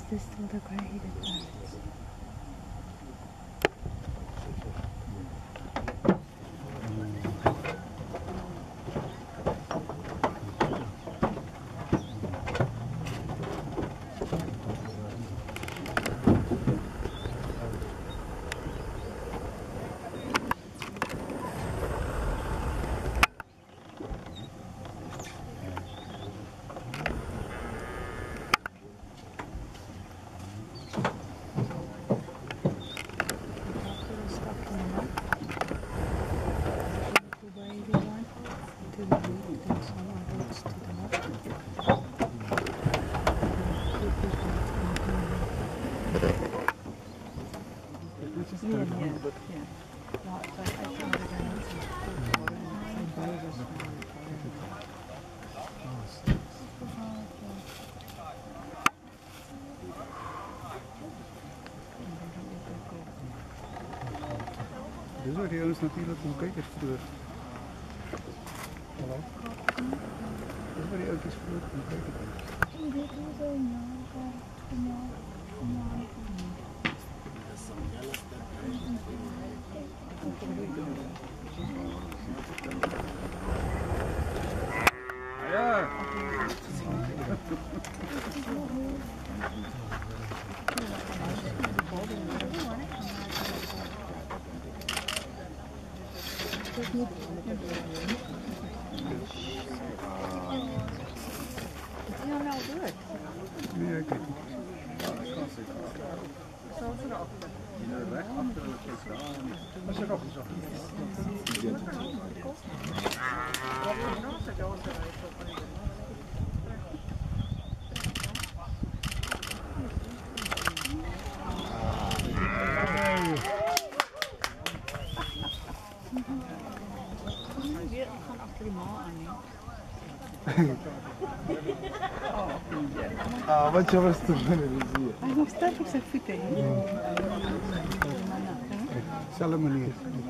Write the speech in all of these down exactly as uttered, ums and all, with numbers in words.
this still the gray-headed parrots? Yeah, yeah, yeah. Dus wordt hier ons natuurlijk een kijker voor. Hallo? Dus wordt hier ook eens voor een kijker. Ja. Is hij nou druk? Nee, kijk. Zo is het ook. Weg achter de kist. Dat is ook opgezocht. Weer gaan achter die mal aan. Ah, wat je was te vinden, zie je. Hij is nog sterk op zijn voeten. Zelfde manier.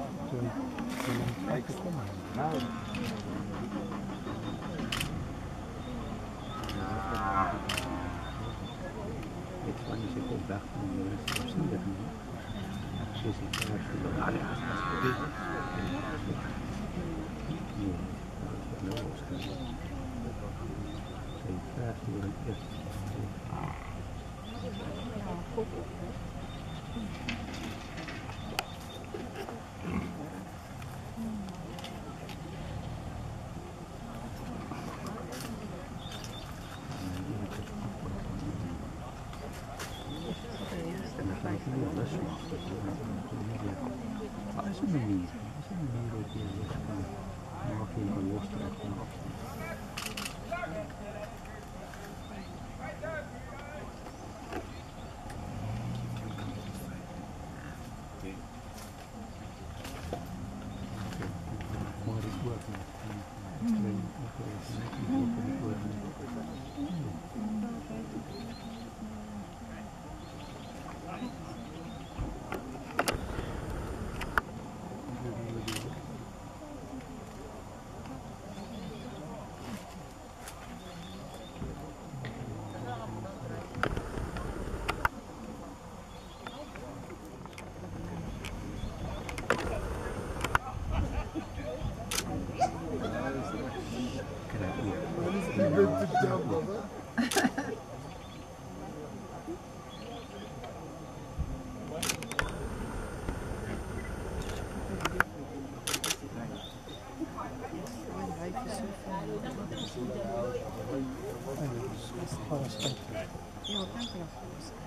Ja, wat dank je nog.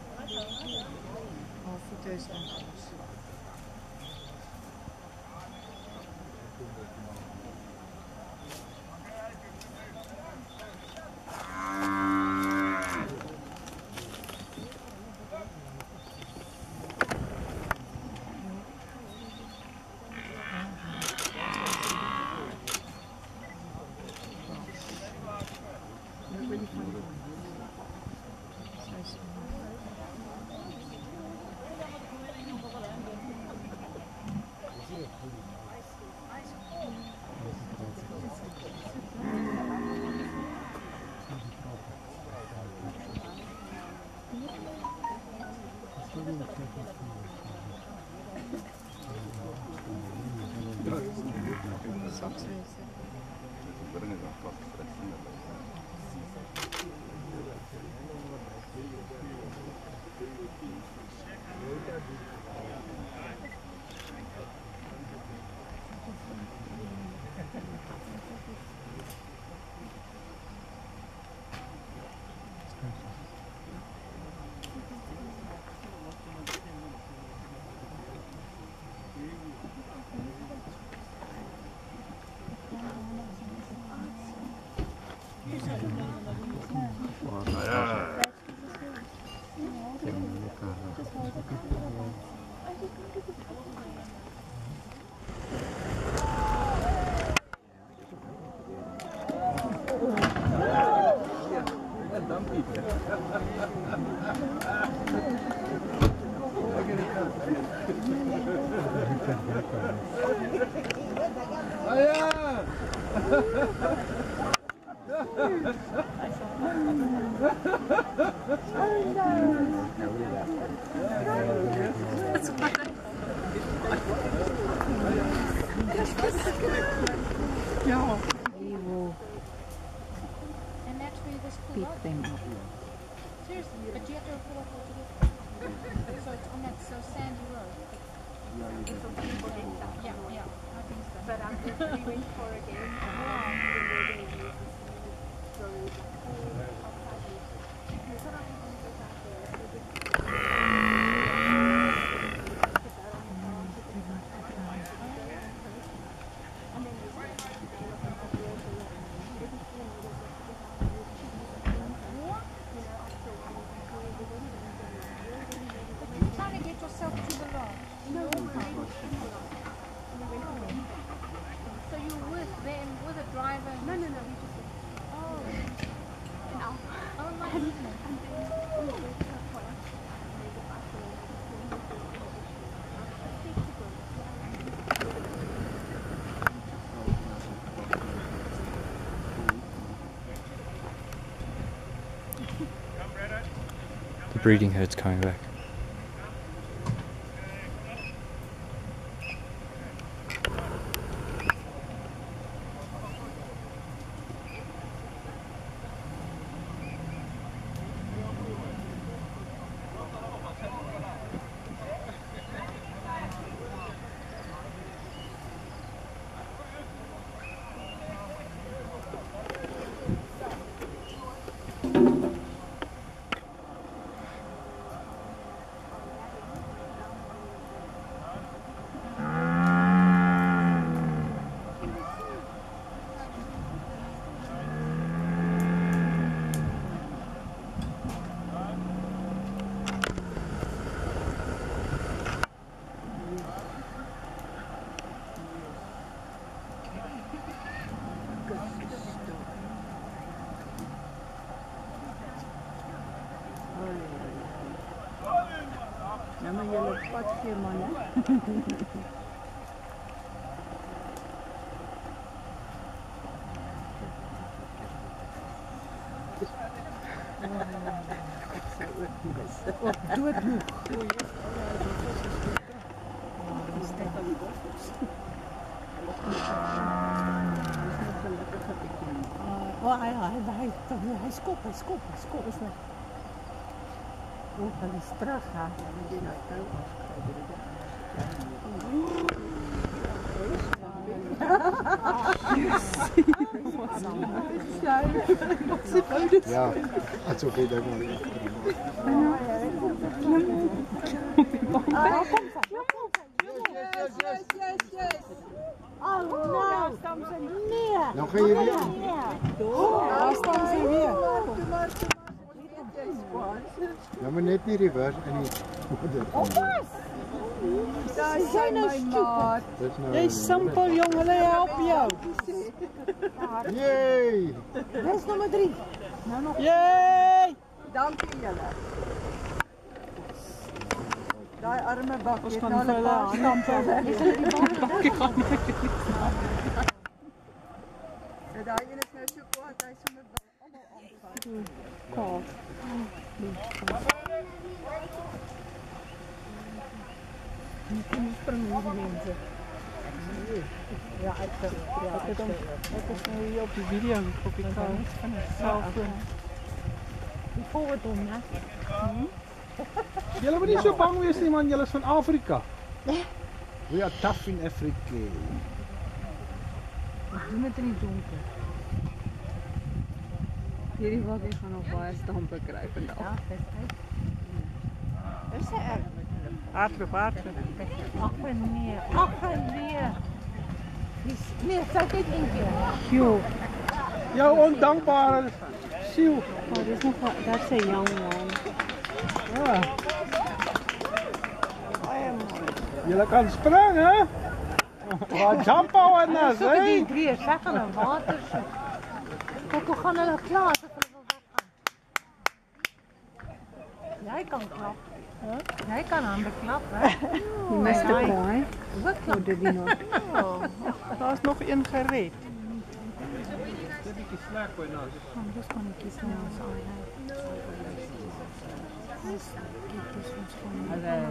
Oh, fauteuils en alles. And that's where this pull up. them up. Seriously, but you have to pull up what you get. So it's on that so sandy road. Yeah, yeah, I think so. But after we went for a game, wow. The breeding herd's coming back. Ja, maar je loopt padje, man, hè? Op doodmoeg. Oh, hij, hij, hij, hij is kop, hij is kop, hij is kop. Oh, hij is terug, hè. Ja, het is oké dat ik maar niet. Yes, yes, yes, yes. Oh, nou, staan ze neer. Nou ga je weer. Daar staan ze weer. Ja, maar net die reverse en die. Oppas! Daar zijn nou stupid. Jy is simpel, jongen, hulle help jou. Yay! Dis nummer drie. Nou nog. Yay! Dankie julle. Daai arme bak het nou 'n paar stampe weg. Daai een is nou so kwaad, hy sommer almal aanvat. Kwaad. Die springen die mensen. Ja, ik heb het nu op die video op je kant. Die voorbeeld om, hè? Jullie moeten niet zo bang wees nie man, jullie is van Afrika. We are tough in Afrika. We doen het in die donker. Hierdie wakkie gaan nog baie stampe kry vandag. Ja, dis uit. Is sy erg? Hardloop, hardloop. Ach nee, ach nee. Nee, sê dit een keer. Jo. Jou ondankbare siel. Oh, dis nog, that's a young one. Ja. Jullie kan springen, hè? Wat jump on us, Die hè? drie, sy gaan in water soek. Kijk, hoe gaan hulle klaar as hulle wil weggaan? Jy kan klap. Jy kan hande klap, hè? mister Boy. Ook klap. Did he not? Daar is nog een gered. Dit is slack by nou. I'm just gonna kiss my ass all night. Let's get this one's funny.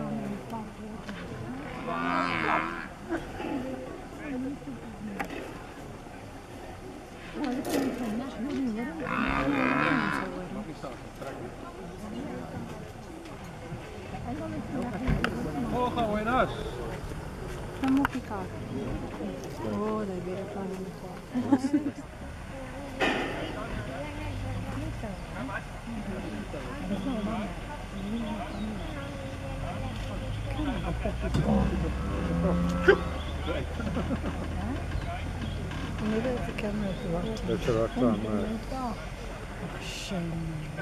Oh, gaan we naar. Dan moet ik kijken. Oh, daar ben ik van in de car. Maybe it's a camera to watch. Dat is er ook aan, maar... Shame.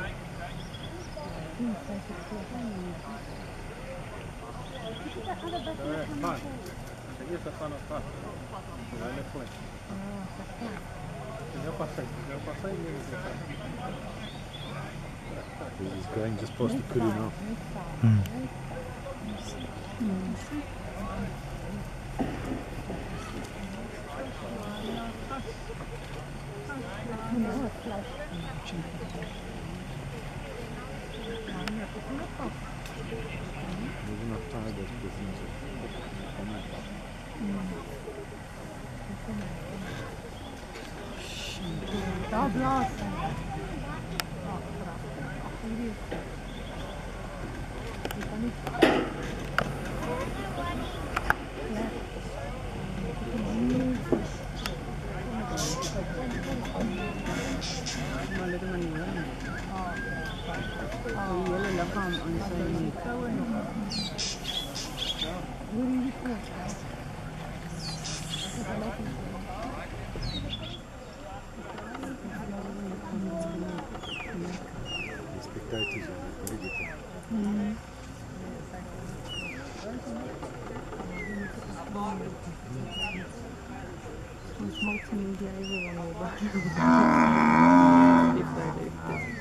Gaan. Eerst gaan of gaan. Ja, net goed. Ja, passei. Ja, passei mesmo. He's going just past the Kruger now. Hmm. Moving up tigers, business. Daar blaas. Maar dit is maar niet waar. Die hele lichaam aan sy nek. The spectators are very good. Ons multimedia everyone will buy. If they leave this.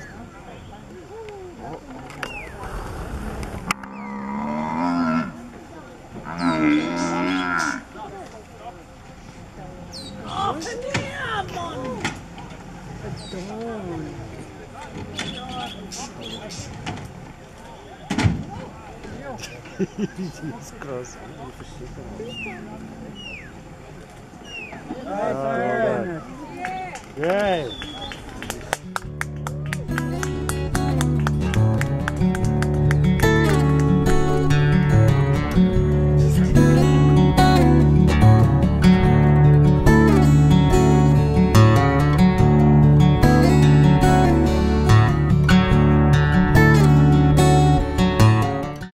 Jesus Christ. Right.